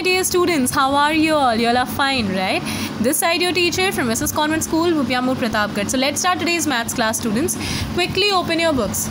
my dear students, how are you all? You all are fine, right? This side your teacher from Mrs. Convent School, Bhupiamur Pratapgarh. So let's start today's maths class, students. Quickly open your books.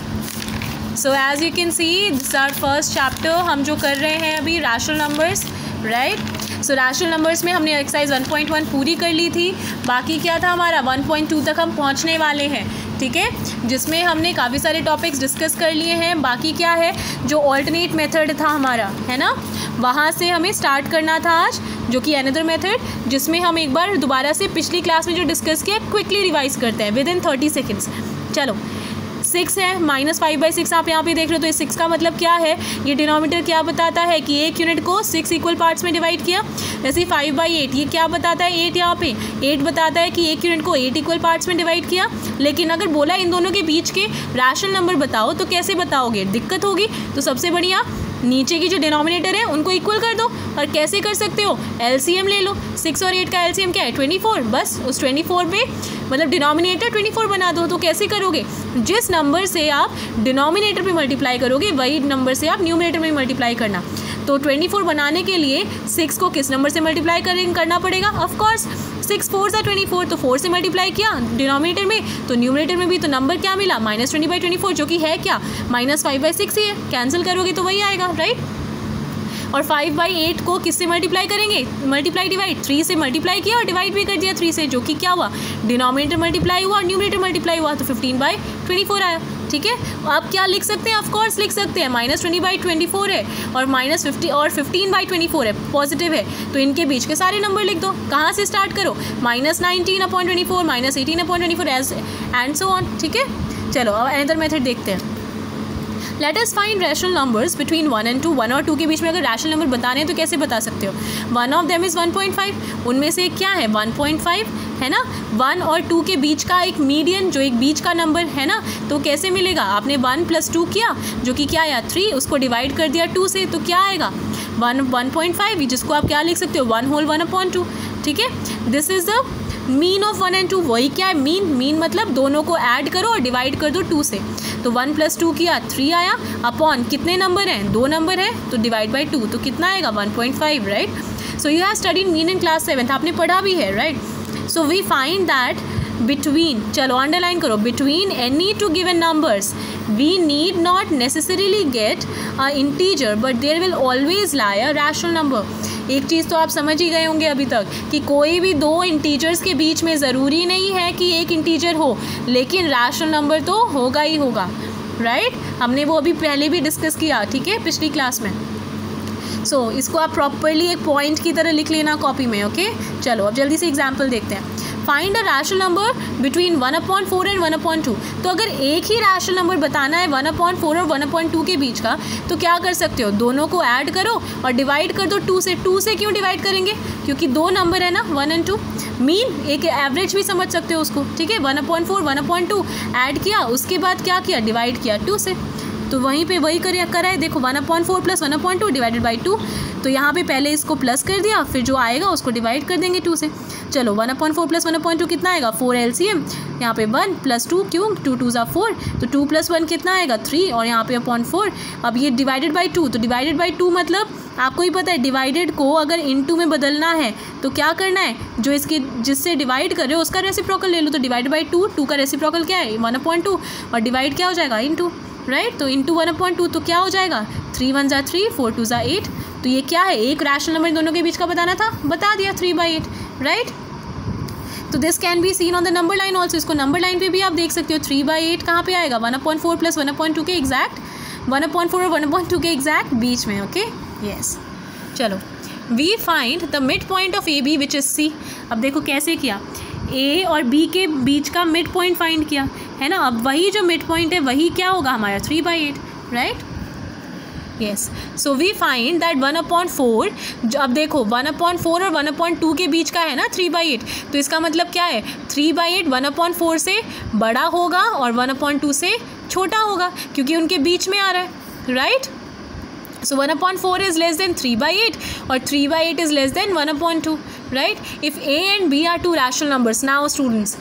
So as you can see, this is our first chapter. हम जो कर रहे हैं अभी rational numbers, right? So rational numbers में हमने exercise 1.1 पूरी कर ली थी. बाकी क्या था हमारा 1.2 तक हम पहुंचने वाले हैं, ठीक है, जिसमें हमने काफ़ी सारे टॉपिक्स डिस्कस कर लिए हैं. बाकी क्या है, जो ऑल्टरनेट मेथड था हमारा, है ना, वहाँ से हमें स्टार्ट करना था आज, जो कि अनदर मेथड, जिसमें हम एक बार दोबारा से पिछली क्लास में जो डिस्कस किया क्विकली रिवाइज करते हैं विद इन 30 सेकेंड्स. चलो, 6 है, -5/6 आप यहाँ पे देख रहे हो. तो इस 6 का मतलब क्या है, ये डिनोमिनेटर क्या बताता है कि एक यूनिट को 6 इक्वल पार्ट्स में डिवाइड किया. जैसे 5/8 ये क्या बताता है, 8 यहाँ पे 8 बताता है कि एक यूनिट को 8 इक्वल पार्ट्स में डिवाइड किया. लेकिन अगर बोला इन दोनों के बीच के रैशनल नंबर बताओ तो कैसे बताओगे, दिक्कत होगी. तो सबसे बढ़िया नीचे की जो डिनोमिनेटर है उनको इक्वल कर दो. और कैसे कर सकते हो, एलसीएम ले लो. 6 और 8 का एलसीएम क्या है, 24. बस उस 24 पे मतलब डिनोमिनेटर 24 बना दो. तो कैसे करोगे, जिस नंबर से आप डिनोमिनेटर पे मल्टीप्लाई करोगे वही नंबर से आप न्यूमरेटर में मल्टीप्लाई करना. तो 24 बनाने के लिए 6 को किस नंबर से मल्टीप्लाई करना पड़ेगा, ऑफकोर्स 6 4 सा 24. तो 4 से मल्टीप्लाई किया डिनोमिनेटर में, तो न्यूमरेटर में भी तो नंबर क्या मिला, -20/24, जो कि है क्या, -5/6 ही है. कैंसिल करोगे तो वही आएगा, राइट. और 5/8 को किससे मल्टीप्लाई करेंगे, मल्टीप्लाई डिवाइड 3 से मल्टीप्लाई किया और डिवाइड भी कर दिया 3 से, जो कि क्या हुआ, डिनोमिनेटर मल्टीप्लाई हुआ और न्यूमरेटर मल्टीप्लाई हुआ. तो 15/24 आया, ठीक है. आप क्या लिख सकते हैं, ऑफकोर्स लिख सकते हैं -20/24 है और -50 और 15/24 है, पॉजिटिव है. तो इनके बीच के सारे नंबर लिख दो. कहाँ से स्टार्ट करो, -19/24, -18/24 एंड सो ऑन, ठीक है. चलो अब अनदर मेथड देखते हैं. Let us find rational numbers between 1 and 2. 1 और 2 के बीच में अगर रैशनल नंबर बताने हैं तो कैसे बता सकते हो. One of them is 1.5. उनमें से क्या है, 1.5 है ना. 1 और 2 के बीच का एक मीडियन, जो एक बीच का नंबर है ना, तो कैसे मिलेगा, आपने 1 + 2 किया, जो कि क्या आया 3, उसको डिवाइड कर दिया 2 से, तो क्या आएगा 1.5, जिसको आप क्या लिख सकते हो, 1/2, ठीक है. This is the mean of 1 and 2. वही क्या है, मीन मतलब दोनों को ऐड करो और डिवाइड कर दो 2 से. तो 1 + 2 किया 3 आया, अपॉन कितने नंबर हैं, 2 नंबर है, तो डिवाइड बाई 2, तो कितना आएगा 1.5, right. So you have studied mean in class 7th, आपने पढ़ा भी है, right. So we find that between, चलो अंडरलाइन करो, between any two given numbers we need not necessarily get a integer but there will always lie a rational number. एक चीज़ तो आप समझ ही गए होंगे अभी तक कि कोई भी दो इंटीजर्स के बीच में ज़रूरी नहीं है कि एक इंटीजर हो, लेकिन रैशनल नंबर तो होगा ही होगा, राइट. हमने वो अभी पहले भी डिस्कस किया, ठीक है, पिछली क्लास में. सो इसको आप प्रॉपरली एक पॉइंट की तरह लिख लेना कॉपी में, ओके. चलो अब जल्दी से एग्जाम्पल देखते हैं. Find a rational number between 1/4 and 1/2. तो अगर एक ही रैशनल नंबर बताना है 1/4 और 1/2 के बीच का, तो क्या कर सकते हो, दोनों को ऐड करो और डिवाइड कर दो 2 से. 2 से क्यों डिवाइड करेंगे, क्योंकि 2 नंबर है ना, 1 and 2. मीन एक एवरेज भी समझ सकते हो उसको, ठीक है. 1/4 1/2 ऐड किया, उसके बाद क्या किया, डिवाइड किया 2 से. तो वहीं पे वही करा है, देखो 1/4 + 1/2 डिवाइडेड बाई 2. तो यहाँ पे पहले इसको प्लस कर दिया, फिर जो आएगा उसको डिवाइड कर देंगे 2 से. चलो 1/4 + 1/2 कितना आएगा, 4 एलसीएम. यहाँ पे 1 + 2, क्यों, 2 2 = 4, तो 2 + 1 कितना आएगा 3, और यहाँ पे /4. अब ये डिवाइडेड बाई 2, तो डिवाइडेड बाई 2 मतलब आपको ही पता है, डिवाइडेड को अगर इनटू में बदलना है तो क्या करना है, जो इसके जिससे डिवाइड कर रहे हो उसका रेसिप्रोकल ले लो. तो डिवाइडेड बाई 2 का रेसिप्रोकल क्या है 1/2, और डिवाइड क्या हो जाएगा इनटू, राइट. तो इंटू 1/2 तो क्या हो जाएगा 3 1 = 3, 4 2 = 8. तो ये क्या है, एक रैशनल नंबर दोनों के बीच का बताना था, बता दिया 3/8, राइट. तो this can be seen on the number line also. इसको नंबर लाइन पे भी आप देख सकते हो. 3/8 कहाँ पे आएगा, 1/4 + 1/2 के एग्जैक्ट, 1/4 और 1/2 के एग्जैक्ट बीच में, ओके, यस. चलो we find the mid point of a b which is c. अब देखो कैसे किया, ए और बी के बीच का मिड पॉइंट फाइंड किया, है ना. अब वही जो मिड पॉइंट है वही क्या होगा हमारा 3/8, right. Yes. So we find that 1/4, अब देखो 1/4 और 1/2 के बीच का है ना 3/8, तो इसका मतलब क्या है, 3/8 1/4 से बड़ा होगा और 1/2 से छोटा होगा, क्योंकि उनके बीच में आ रहा है, right. So 1/4 is less than 3/8 or 3/8 is less than 1/2, right? If a and b are two rational numbers, now students,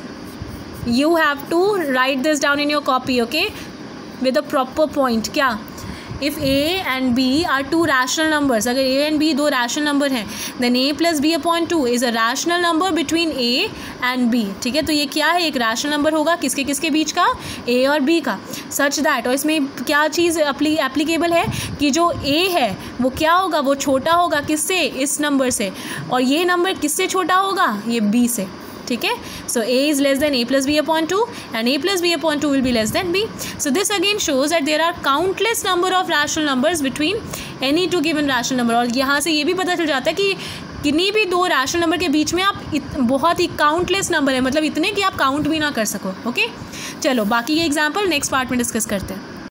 you have to write this down in your copy, okay? With a proper point. क्या if a and b are two rational numbers, अगर a and b दो rational number हैं, then a plus b upon 2 is a rational number between a and b. ठीक है, तो ये क्या है, एक रैशनल नंबर होगा किसके किसके बीच का, a और b का, सच दैट, और इसमें क्या चीज़ एप्लीकेबल है कि जो a है वो क्या होगा, वो छोटा होगा किससे, इस नंबर से, और ये नंबर किससे छोटा होगा, ये b से. ठीक है, so a is less than a plus b upon 2 and a plus b upon 2 will be less than b. So this again shows that there are countless number of rational numbers between any two given rational number. और यहाँ से ये भी पता चल जाता है कि किन्हीं भी दो रैशनल नंबर के बीच में आप बहुत ही काउंटलेस नंबर है, मतलब इतने कि आप काउंट भी ना कर सको. ओके, चलो बाकी ये एग्जाम्पल नेक्स्ट पार्ट में डिस्कस करते हैं.